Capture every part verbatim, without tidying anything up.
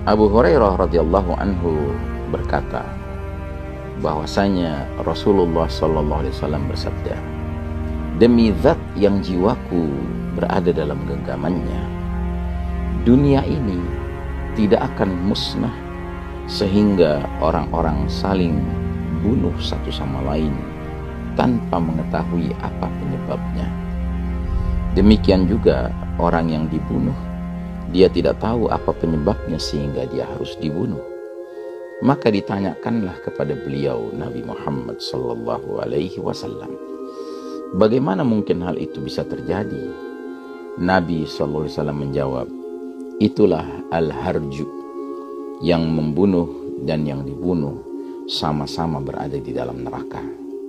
Abu Hurairah radhiyallahu anhu berkata bahwasanya Rasulullah sallallahu alaihi wasallam bersabda, demi zat yang jiwaku berada dalam genggamannya, dunia ini tidak akan musnah sehingga orang-orang saling bunuh satu sama lain tanpa mengetahui apa penyebabnya. Demikian juga orang yang dibunuh, dia tidak tahu apa penyebabnya sehingga dia harus dibunuh. Maka ditanyakanlah kepada beliau Nabi Muhammad sallallahu alaihi wasallam, bagaimana mungkin hal itu bisa terjadi? Nabi sallallahu alaihi wasallam menjawab, itulah al-harju, yang membunuh dan yang dibunuh sama-sama berada di dalam neraka.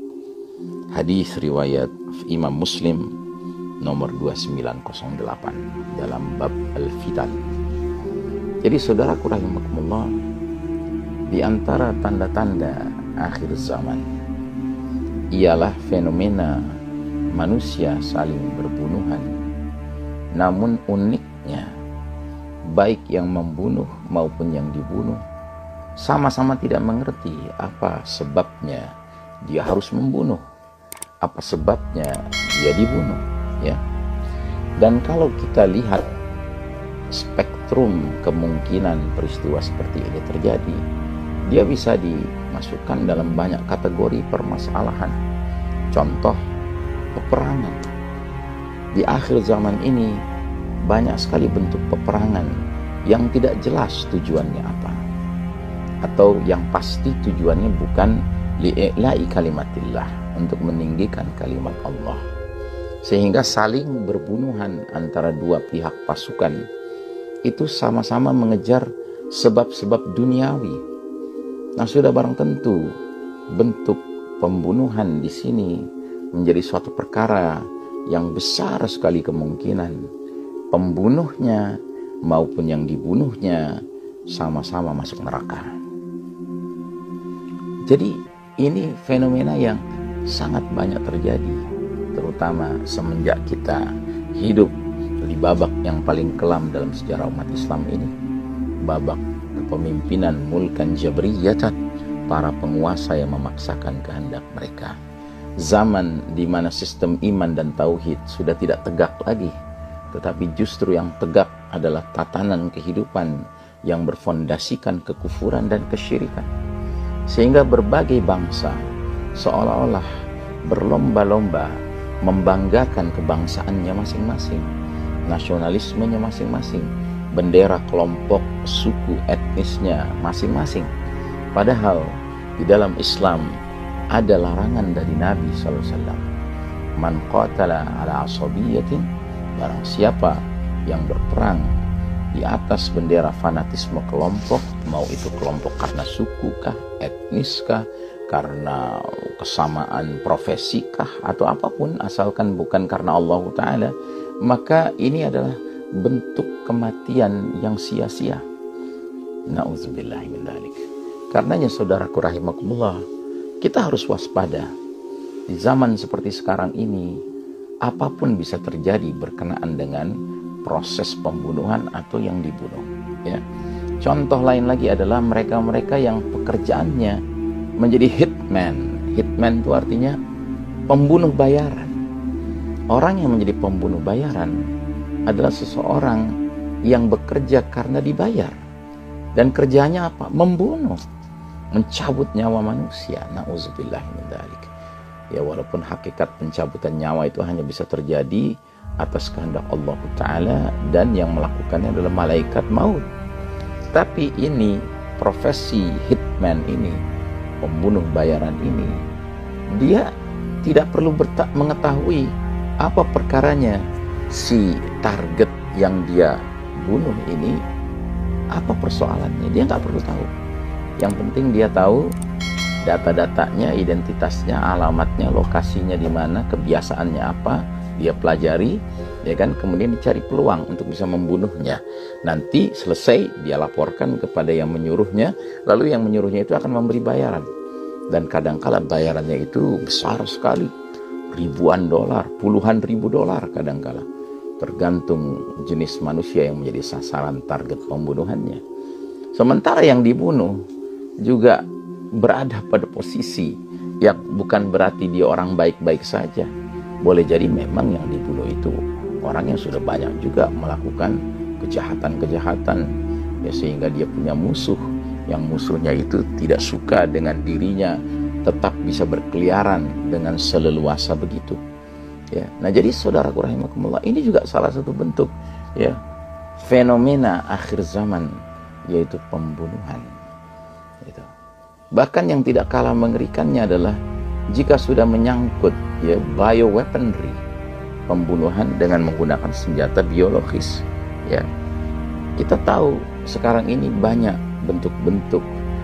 Hadis riwayat Imam Muslim nomor dua sembilan nol delapan dalam bab Al-Fitan. Jadi saudaraku rahimakumullah, di antara tanda-tanda akhir zaman ialah fenomena manusia saling berbunuhan. Namun uniknya, baik yang membunuh maupun yang dibunuh sama-sama tidak mengerti apa sebabnya dia harus membunuh, apa sebabnya dia dibunuh, ya. Dan kalau kita lihat spektrum kemungkinan peristiwa seperti ini terjadi, dia bisa dimasukkan dalam banyak kategori permasalahan. Contoh, peperangan. Di akhir zaman ini banyak sekali bentuk peperangan yang tidak jelas tujuannya apa, atau yang pasti tujuannya bukan li'i'la'i kalimatillah, untuk meninggikan kalimat Allah, sehingga saling berbunuhan antara dua pihak pasukan itu sama-sama mengejar sebab-sebab duniawi. Nah, sudah barang tentu bentuk pembunuhan di sini menjadi suatu perkara yang besar sekali kemungkinan pembunuhnya maupun yang dibunuhnya sama-sama masuk neraka. Jadi ini fenomena yang sangat banyak terjadi, terutama semenjak kita hidup di babak yang paling kelam dalam sejarah umat Islam ini, babak kepemimpinan mulkan jabriyatan, para penguasa yang memaksakan kehendak mereka. Zaman di mana sistem iman dan tauhid sudah tidak tegak lagi, tetapi justru yang tegak adalah tatanan kehidupan yang berfondasikan kekufuran dan kesyirikan. Sehingga berbagai bangsa seolah-olah berlomba-lomba membanggakan kebangsaannya masing-masing, nasionalismenya masing-masing, bendera kelompok suku etnisnya masing-masing. Padahal di dalam Islam ada larangan dari Nabi sallallahu alaihi wasallam, man qatala ala asabiyatin, barang siapa yang berperang di atas bendera fanatisme kelompok, mau itu kelompok karena suku kah, etnis kah, karena kesamaan profesi kah, atau apapun, asalkan bukan karena Allah Ta'ala, maka ini adalah bentuk kematian yang sia-sia. Na'udzubillahi min dzalik. Karenanya saudaraku rahimakumullah, kita harus waspada. Di zaman seperti sekarang ini, apapun bisa terjadi berkenaan dengan proses pembunuhan atau yang dibunuh, ya. Contoh lain lagi adalah mereka-mereka yang pekerjaannya menjadi hitman. Hitman itu artinya pembunuh bayaran. Orang yang menjadi pembunuh bayaran adalah seseorang yang bekerja karena dibayar, dan kerjanya apa? Membunuh, mencabut nyawa manusia. Na'udzubillahi min dzalik. Ya, walaupun hakikat pencabutan nyawa itu hanya bisa terjadi atas kehendak Allah Ta'ala, dan yang melakukannya adalah malaikat maut. Tapi ini, profesi hitman ini, pembunuh bayaran ini, dia tidak perlu mengetahui apa perkaranya si target yang dia bunuh ini, apa persoalannya. Dia nggak perlu tahu. Yang penting dia tahu data-datanya, identitasnya, alamatnya, lokasinya di mana, kebiasaannya apa, dia pelajari, ya kan, kemudian dicari peluang untuk bisa membunuhnya. Nanti selesai dia laporkan kepada yang menyuruhnya, lalu yang menyuruhnya itu akan memberi bayaran. Dan kadangkala bayarannya itu besar sekali, ribuan dolar, puluhan ribu dolar kadangkala, tergantung jenis manusia yang menjadi sasaran target pembunuhannya. Sementara yang dibunuh juga berada pada posisi yang bukan berarti dia orang baik-baik saja. Boleh jadi memang yang dibunuh itu orang yang sudah banyak juga melakukan kejahatan-kejahatan, ya, sehingga dia punya musuh, yang musuhnya itu tidak suka dengan dirinya tetap bisa berkeliaran dengan seleluasa begitu. Ya, nah jadi saudaraku rahimakumullah, ini juga salah satu bentuk, ya, fenomena akhir zaman, yaitu pembunuhan. Gitu. Bahkan yang tidak kalah mengerikannya adalah jika sudah menyangkut, ya, bioweaponry, pembunuhan dengan menggunakan senjata biologis. Ya, kita tahu sekarang ini banyak bentuk-bentuk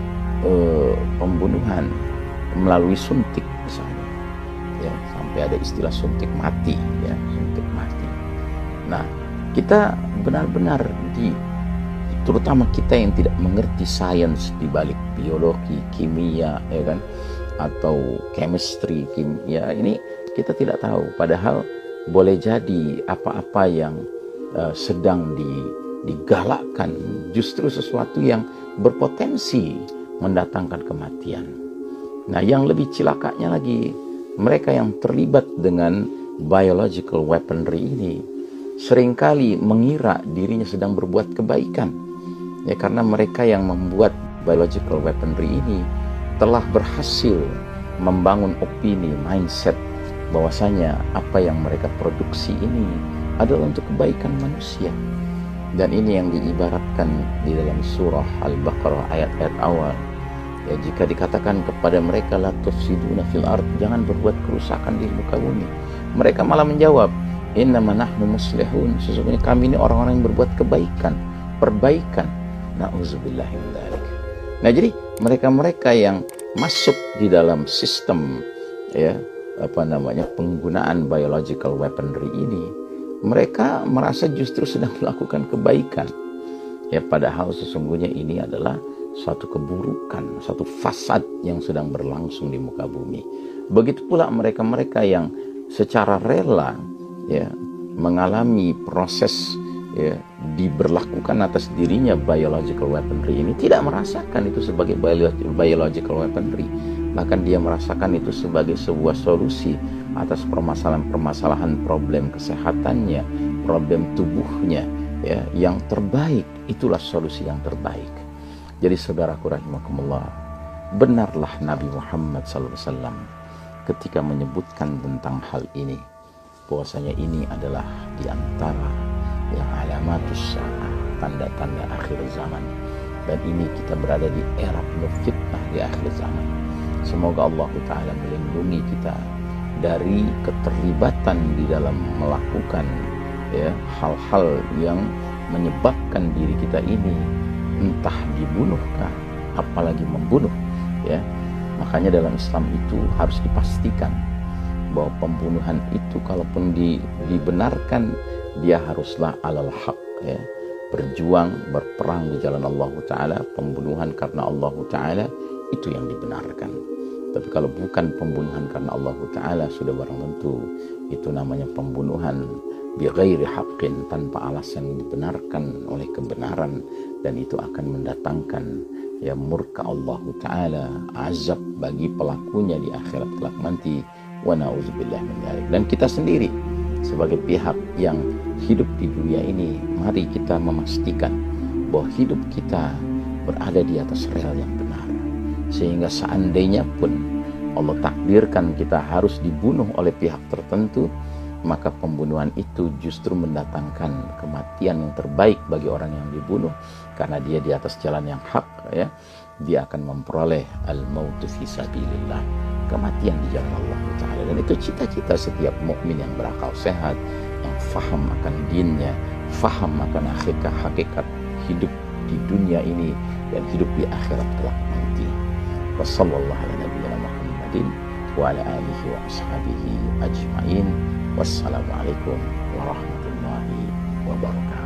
uh, pembunuhan melalui suntik misalnya. Ya, sampai ada istilah suntik mati, ya, suntik mati. Nah, kita benar-benar di terutama kita yang tidak mengerti sains di balik biologi, kimia, ya kan, atau chemistry, kimia, ini kita tidak tahu. Padahal boleh jadi apa-apa yang uh, sedang di, digalakkan justru sesuatu yang berpotensi mendatangkan kematian. Nah, yang lebih cilakanya lagi, mereka yang terlibat dengan biological weaponry ini seringkali mengira dirinya sedang berbuat kebaikan. Ya, karena mereka yang membuat biological weaponry ini telah berhasil membangun opini, mindset bahwasanya apa yang mereka produksi ini adalah untuk kebaikan manusia. Dan ini yang diibaratkan di dalam surah Al-Baqarah ayat-ayat awal. Ya, jika dikatakan kepada mereka la tufsiduna fil ard, jangan berbuat kerusakan di muka bumi, mereka malah menjawab, innama nahnu muslihun, sesungguhnya kami ini orang-orang yang berbuat kebaikan, perbaikan. Na'udzubillahi min dzalik. Nah, jadi mereka-mereka yang masuk di dalam sistem, ya, apa namanya, penggunaan biological weaponry ini, mereka merasa justru sedang melakukan kebaikan. Ya, padahal sesungguhnya ini adalah suatu keburukan, suatu fasad yang sedang berlangsung di muka bumi. Begitu pula mereka-mereka yang secara rela, ya, mengalami proses, ya, diberlakukan atas dirinya biological weaponry ini, tidak merasakan itu sebagai biological weaponry. Bahkan dia merasakan itu sebagai sebuah solusi atas permasalahan-permasalahan problem kesehatannya, problem tubuhnya, ya, yang terbaik. Itulah solusi yang terbaik. Jadi saudaraku rahimakumullah, benarlah Nabi Muhammad sallallahu alaihi wasallam ketika menyebutkan tentang hal ini, bahwasanya ini adalah di antara yang alamatus sa'ah, tanda-tanda akhir zaman. Dan ini kita berada di era penuh fitnah di akhir zaman. Semoga Allah Ta'ala melindungi kita dari keterlibatan di dalam melakukan, ya, hal-hal yang menyebabkan diri kita ini entah dibunuhkah, apalagi membunuh, ya. Makanya dalam Islam itu harus dipastikan bahwa pembunuhan itu kalaupun di, dibenarkan, dia haruslah alal haq, ya, berjuang, berperang di jalan Allah Ta'ala. Pembunuhan karena Allah Ta'ala itu yang dibenarkan. Tapi kalau bukan pembunuhan karena Allah Ta'ala, sudah barang tentu itu namanya pembunuhan bi ghairi haqqin, tanpa alasan yang dibenarkan oleh kebenaran, dan itu akan mendatangkan, ya, murka Allah Ta'ala, azab bagi pelakunya di akhirat kelak nanti. Wa na'udzubillah min dzalik. Dan kita sendiri sebagai pihak yang hidup di dunia ini, mari kita memastikan bahwa hidup kita berada di atas rel yang benar, sehingga seandainya pun Allah takdirkan kita harus dibunuh oleh pihak tertentu, maka pembunuhan itu justru mendatangkan kematian yang terbaik bagi orang yang dibunuh, karena dia di atas jalan yang hak, ya, dia akan memperoleh al-mautu fi sabilillah, kematian di jalan Allah Ta'ala. Dan itu cita-cita setiap mukmin yang berakal sehat, yang faham akan dinnya, faham akan hakikat hakikat hidup di dunia ini dan hidup di akhirat kelak nanti. Wassallallahu ala nabiyyina Muhammadin wa ala alihi wa ashabihi ajma'in. Wassalamualaikum warahmatullahi wabarakatuh.